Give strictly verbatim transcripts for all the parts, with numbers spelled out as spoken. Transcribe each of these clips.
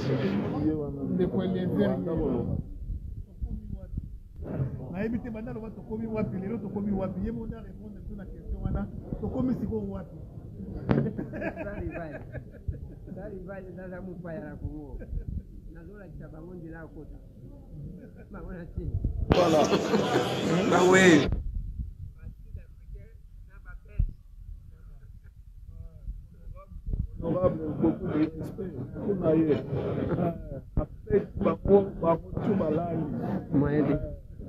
ndeko Eliezer nayebi te banda loba tokomi wapi lelo tokomi wapi ye mona répondre sur la question wana tokomi siko wapi Dari vale nada mupaya la Congo. Nazola kitabango ndila kota. Bangona ti. Voilà. Bah oui. Honorable, beaucoup de respect. On a eu. Après, Bako, Bako, tout malade. Moyen de.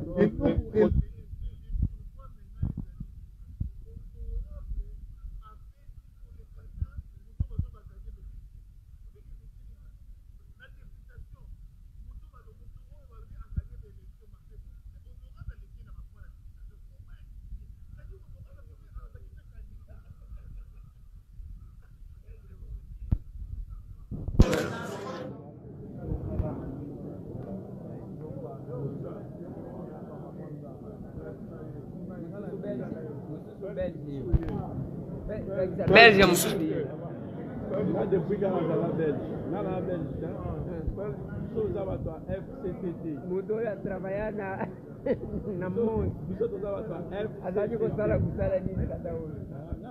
Belge musu. Depuis que la Belge, na la Belge, nous avons F C T T. Mudo ya trabalhar na na monde. Nous avons F. Azaji ko sala kusala nini kada huyo.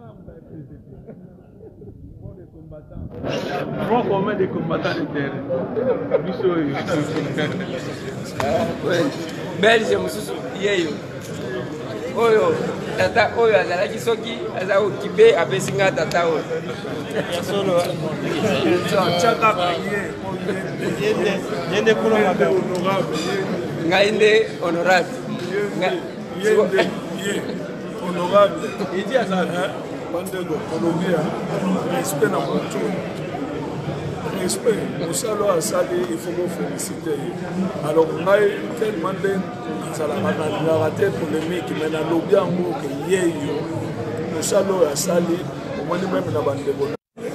Front commun des combattants de terre. Belge musu yeyo. Oyo tata oyo azalaki soki aza okibe apesinga tata oyo solo chaka kaye yende kuna mabe honorable ngai nde honorable yende honorable idi aza bande de Colombia respect na moto respect musalo asali il faut me féliciter alors ngai tellement de la raté polémique mais na lobby yango ke yeyo musalo asali au moins même na bande de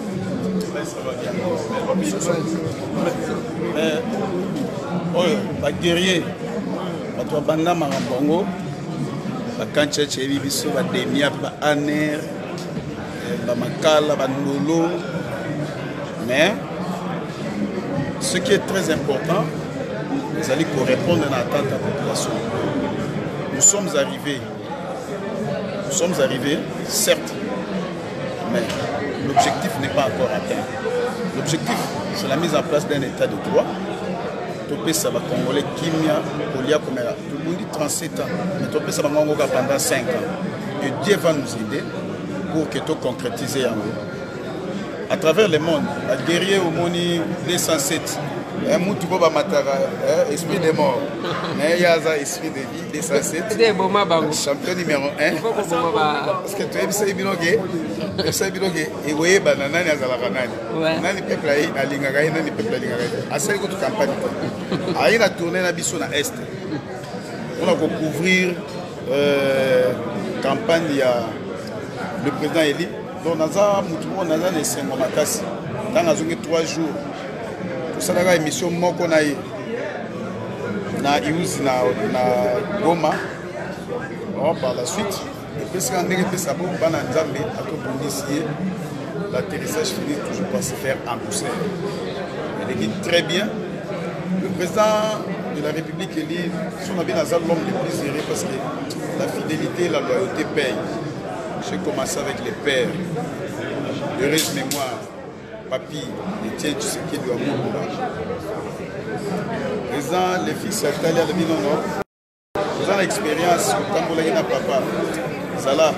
oyo ba guerrier bato banda makambo ba kancha chebi biso ba demia ba aner ba makala ba ndolo mais ce qui est très important, vous allez correspondre à l'attente de la population. Nous sommes arrivés, nous sommes arrivés, certes, mais l'objectif n'est pas encore atteint. L'objectif, c'est la mise en place d'un état de droit. Topé ça va congolais Kimia, Polia Komera. Tout le monde dit trente-sept ans, mais Topé ça va congolais pendant cinq ans. Et Dieu va nous aider pour que tout concrétiser en haut. À travers le monde, la guerrier au Moni deux cent sept, un moutou va matara, esprit des morts, mais il y a un esprit de vie deux cent sept, champion numéro un. Parce que tu es bien bilogué, tu es bien bilogué, et vous voyez, banana, nani nani peuple aïe, alingaï, nani peuple alingaï. À cette campagne, aïe la tournée na biso na est. On a couvrir campagne il y a le président Eli. Donc, nous avons des cinq mois. Nous avons trois jours. Tout ça, c'est une émission qu'on a eu. Na Ius, na Goma. Par la suite, et puis, si on a fait ça, on a initié l'atterrissage fini, toujours pas se faire en douceur. Il dit très bien. Le président de la République, il dit, si on a bien l'homme le plus zéré, parce que la fidélité et la loyauté payent. J'ai commencé avec les pères. Heureuse mémoire, papy, Etienne Tshisekedi de Amoura. Présent, les fils italiens de Minono. Vous avez l'expérience, quand vous avez un papa. Zala.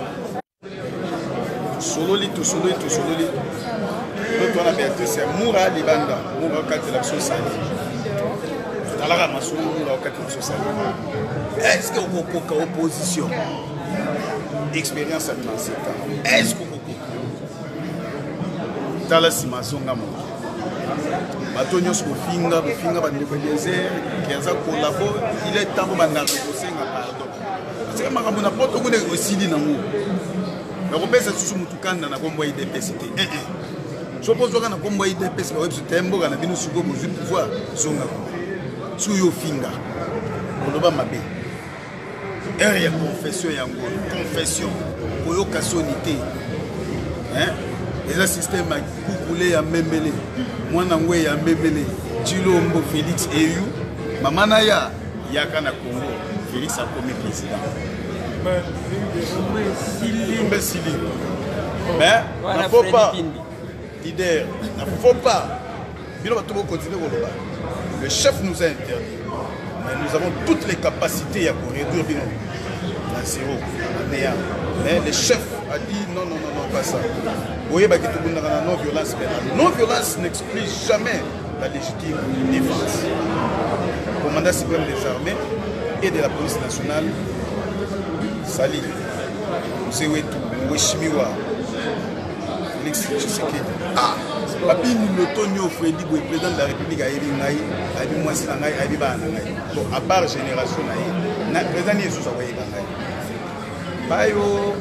Sololi, tout sololi, tout sololi. L'autre, on a bien fait, c'est Moura Libanda. Moura quatre élections sali. Talara Masou, Moura quatre élections sali. Est-ce que vous avez une opposition? Expérience à sept ans. Est-ce que vous avez la simation? Batonyo Skofinga, Bofinga, Bandébelézer, qui a collaboré, il est temps de négocier un pardon. Parce que je n'ai pas de aussi dit. Je ne sais pas si je suis un combat de P C T. Je pense que je combat de P C T. Je suis un combat de P C T. Je suis pouvoir. Je suis un finger. Je suis un mabé. Il y a confession. Confession. Pour la cassonité. eza système ya kukule ya mbembele mwana ngwe ya mbembele Tshilombo Félix Eyu mama na ya yaka na Congo Félix akomi président mais Sili mais na faut pas leader na faut pas bino bato continuer koloba le chef nous a interdit mais nous avons toutes les capacités à réduire bino na zéro mais le chef a dit non non non non pas ça voyez bah que tout le monde a non violence mais non violence n'exclut jamais la légitime défense. Le commandant suprême des armées et de la police nationale, Sali, Moussewétou, Mweshimiwa, Félix Tshisekedi. Ah, Papi Nilotonio Freddy, le président de la République, a élu Naï, a élu Mwasi Nangaï, a élu Banangaï. Bon, à part génération Naï, le président Yesus a envoyé Nangaï. Bayo.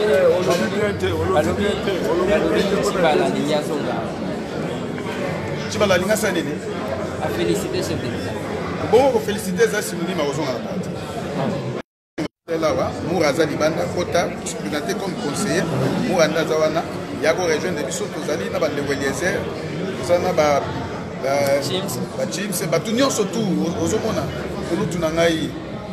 Tu vas la ligne à Sanene. À féliciter chef d'État. Bon, vous féliciter ça synonyme à Ozon à la partie. Là, Mouraza Libanda, Kota, présenté comme conseiller, Mouranda Zawana, Yago région de Bissot, Tozali, Naba de Weliezer, Sana Ba James, Ba James, Ba Tunion surtout, Ozomona, Kolo Tunangai.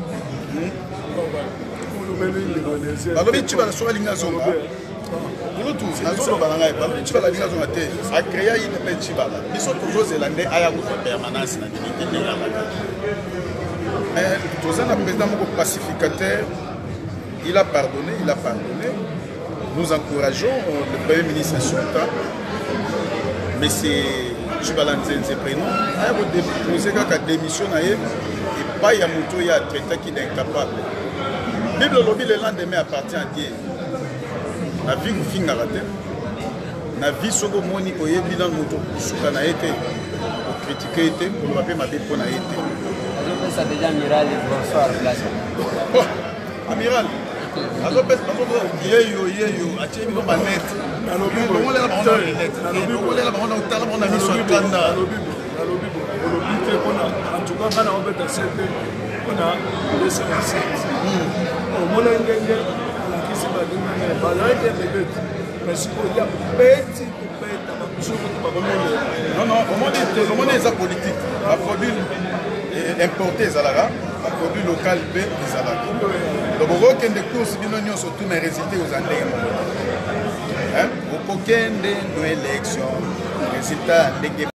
Balobi tu vas la soirée ligne à Zonga. Tout nazo balanga ba tu vas la ligne zonga te a créé une petite bala biso toujours zélandais aya ko permanence na unité de la mais tous un président moko pacificateur il a pardonné il a pardonné nous encourageons le premier ministre Sultan mais c'est Chibalanzenze prénom aya ko déposer ka démission na ye et pas ya moto ya traité qui est incapable Bible lobby le lendemain appartient à Dieu. La vie vous finit à la tête. La vie soko moni koye bilan moto suka na été pour critiquer été pour le rappeler ma vie pour na été. Je pense déjà amiral bonsoir place. Amiral. Alors peut être yeyo yeyo atie bi ba net. Na lobi bo ngole la ba on net. Na lobi bo ngole la ba on tala on a mis sur kanda. Na lobi bo na lobi bo lobi te kona en tout cas kana on peut accepter kona le service. Oh mon ngenge non, non, comment les politique la produit importé Zalara, la produit local B Zalara. Donc, au aucun des courses, nous surtout mes résultats aux Anglais. Au aucun des élections, résultats